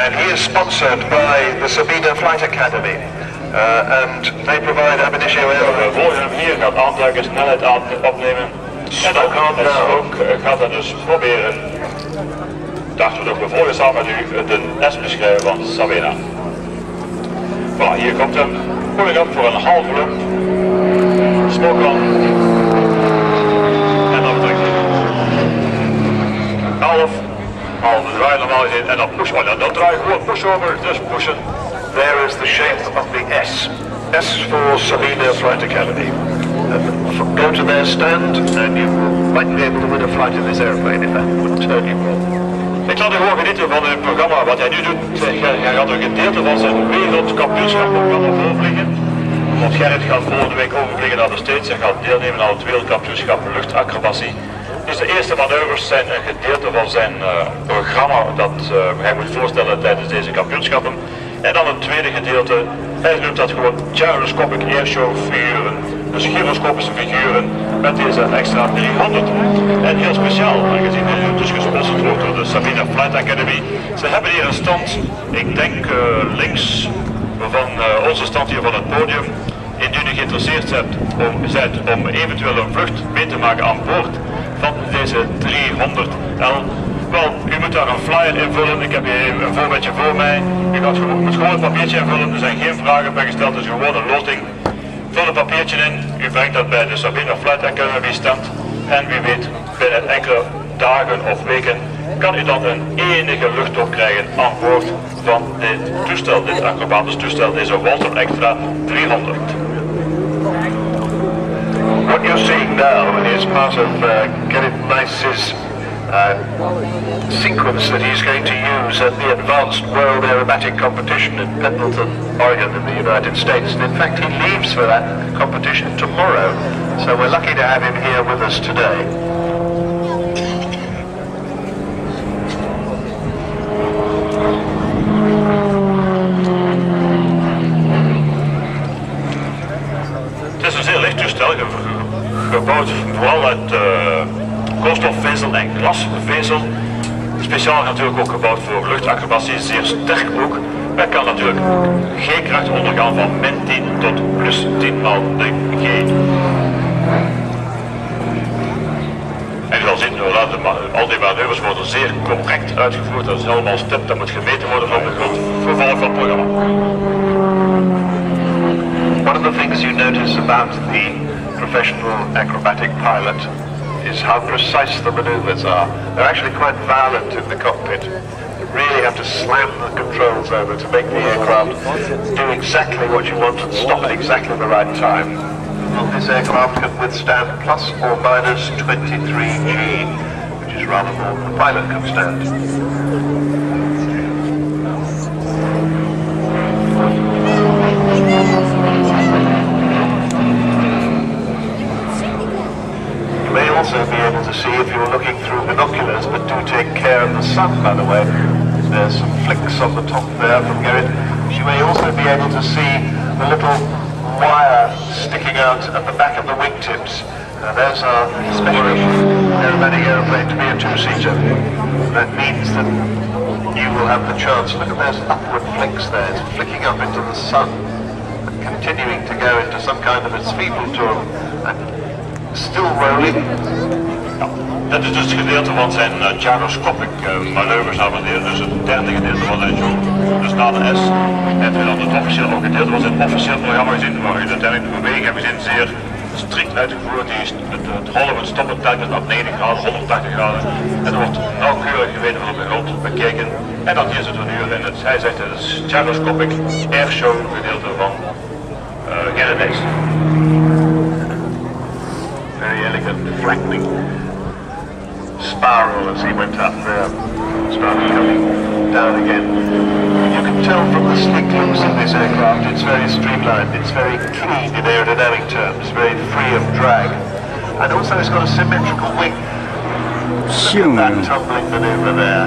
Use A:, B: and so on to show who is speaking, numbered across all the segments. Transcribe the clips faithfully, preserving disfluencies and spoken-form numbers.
A: and he is sponsored by the Sabina Flight Academy. Uh, and they provide ab initio aero.
B: We volgen hem hier, gaat aantrekken, snelheid aan, opnemen. En dan ook, gaat hij dus proberen, dachten we toch, we volgen samen met u de S beschrijven van Sabina. Voilà, hier komt hem. Pulling up voor een half loop. Smoke on. En dan trekt hij. Half. Half draai normaal gezien en dan push. Oh, dan, dan draai je gewoon push over, dus pushen.
A: There is the shape of the S. S for Sabina Flight Academy. Uh, go to their stand and you might be able to win a flight in this airplane if that would turn you on.
B: Ik zal u gewoon genieten van het programma. Wat hij nu doet, hij gaat een gedeelte van zijn wereldkampioenschapprogramma voorvliegen. Want Gerrit gaat volgende week overvliegen naar de States en gaat deelnemen aan het wereldkampioenschap luchtacrobatie. Dus de eerste manoeuvres zijn een gedeelte van zijn uh, programma dat uh, hij moet voorstellen tijdens deze kampioenschappen. En dan het tweede gedeelte, hij noemt dat gewoon gyroscopic airshow figuren, dus gyroscopische figuren met deze extra driehonderd. En heel speciaal, aangezien hij dus gesponsord wordt door de Sabina Flight Academy. Ze hebben hier een stand, ik denk uh, links van uh, onze stand hier van het podium. Indien u geïnteresseerd bent om, zijt om eventueel een vlucht mee te maken aan boord van deze driehonderd L. Wel, u moet daar een flyer invullen. Ik heb hier een voorbeeldje voor mij. U gaat gewoon, moet gewoon een papiertje invullen. Er zijn geen vragen bij gesteld, het is gewoon een loting. Vul een papiertje in. U brengt dat bij de Sabina Flight Academy stand. En wie weet, binnen enkele dagen of weken kan u dan een enige luchttocht krijgen aan boord van dit toestel, dit acrobatisch toestel, deze Walter Extra driehonderd.
A: What you're seeing now is part of uh, Gerrit Nijs's uh, sequence that he's going to use at the advanced World Aerobatic Competition in Pendleton, Oregon in the United States. And in fact he leaves for that competition tomorrow, so we're lucky to have him here with us today.
B: Het is een zeer licht toestel, gebouwd vooral uit uh, koolstofvezel en glasvezel. Speciaal natuurlijk ook gebouwd voor luchtacrobatie, zeer sterk ook. Het kan natuurlijk G-kracht ondergaan van min tien tot plus tien maal de G. En u zal zien, al die manoeuvres worden zeer correct uitgevoerd. Dat is helemaal stip, dat moet gemeten worden van de grond. Vervolg van het programma.
A: One of the things you notice about the professional acrobatic pilot is how precise the maneuvers are. They're actually quite violent in the cockpit. You really have to slam the controls over to make the aircraft do exactly what you want and stop at exactly the right time. Well, this aircraft can withstand plus or minus twenty-three G, which is rather more than the pilot can stand. You may also be able to see if you're looking through binoculars, but do take care of the sun, by the way. There's some flicks on the top there from Gerrit. You may also be able to see the little wire sticking out at the back of the wingtips. Uh, those are specially aerobatic aeroplane to be a two-seater. That means that you will have the chance. Look at those upward flicks there. It's flicking up into the sun, continuing to go into some kind of a Zwiebelturm, and still rolling.
B: Ja, dit is dus het gedeelte van zijn uh, gyroscopic uh, manoeuvres naar beneden, dus het derde gedeelte van zijn show. Dus na de S hebben we dan het officieel gedeelte van zijn officieel programma gezien, waar u uiteindelijk de beweging hebben gezien zeer strikt uitgevoerd. Die is het, het rollen en stoppen telkens op negentig graden, honderdtachtig graden. En er wordt nauwkeurig geweten van op de grond bekeken. En dan hier zitten we nu in het, hij zegt het is gyroscopic airshow gedeelte van uh, Gerrit Nijs.
A: Very elegant flattening spiral as he went up there, started coming down again. You can tell from the slick looks of this aircraft, it's very streamlined, it's very clean in aerodynamic terms, very free of drag. And also it's got a symmetrical wing. Look at that tumbling manoeuvre there.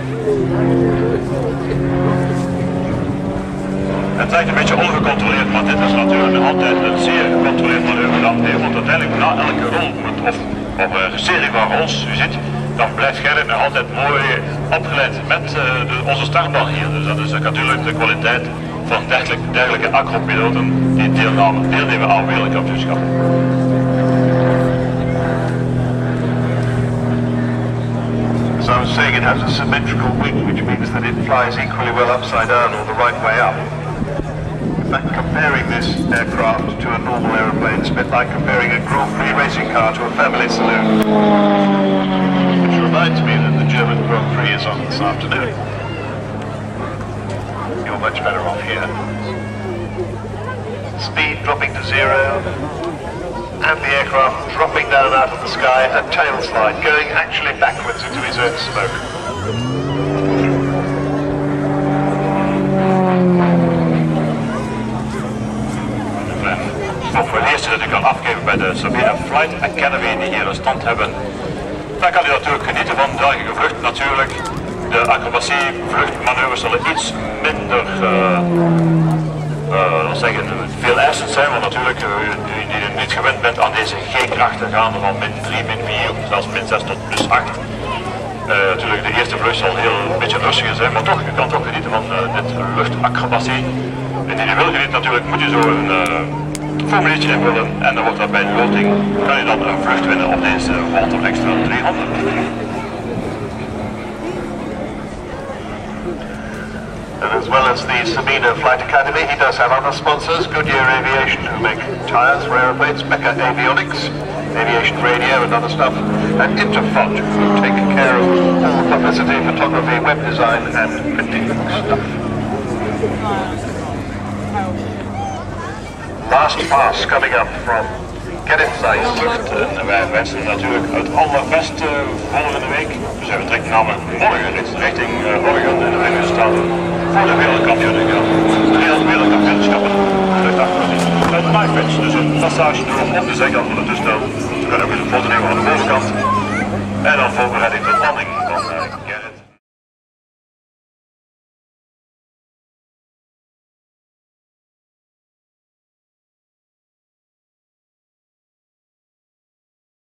B: Het lijkt een beetje ongecontroleerd, maar dit is natuurlijk altijd een zeer gecontroleerd manoeuvre. Want uiteindelijk na elke rol, of, of een serie van rolls, u ziet, dan blijft Gerrit nog altijd mooi opgeleid met uh, de, onze startbaan hier. Dus dat is uh, natuurlijk de kwaliteit van dergelijke, dergelijke acro-piloten die deelnemen, deelnemen aan wereldkampioenschappen.
A: As I was saying, it has a symmetrical wing, which means that it flies equally well upside down or the right way up. In fact, comparing this aircraft to a normal aeroplane is a bit like comparing a Grand Prix racing car to a family saloon. Which reminds me that the German Grand Prix is on this afternoon. You're much better off here. Speed dropping to zero, and the aircraft dropping down out of the sky at tail slide, going actually backwards into his own smoke.
B: Of voor het eerste dat ik kan afgeven bij de Sabine Flight Academy die hier een stand hebben. Daar kan u natuurlijk genieten van dergelijke vluchten natuurlijk. De acrobatie vluchtmanoeuvres zullen iets minder uh, uh, zeggen, veel eisend zijn, want natuurlijk uh, die, die u niet gewend bent aan deze G-krachten gaan van min drie, min vier, zelfs min zes tot plus acht. Uh, natuurlijk de eerste vlucht zal heel een beetje rustiger zijn, maar toch, u kan toch genieten van uh, dit luchtacrobatie. En die u wil genieten natuurlijk moet je zo een uh, formuliertje invullen en dan wordt dat bij de loting, kan je dan een vlucht winnen op deze World Extra driehonderd.
A: And as well as the Sabine Flight Academy, he does have other sponsors, Goodyear Aviation, who make tyres for aeroplanes, Mecca Avionics, aviation radio and other stuff, and Interfont, who take care of all publicity, photography, web design and printing stuff. Last pass coming up from Gerrit Nijs.
B: En wij wensen natuurlijk het allerbeste volgende week. Dus we trekken namen morgen richting uh, Oregon in de Verenigde Staten voor de wereldkampioenschappen. De wereldkampioenschappen. Uit de knife pitch, dus een passage door op de zijkant van het toestel. We kunnen ook eens een foto nemen aan de bovenkant. En dan voorbereiding tot landing.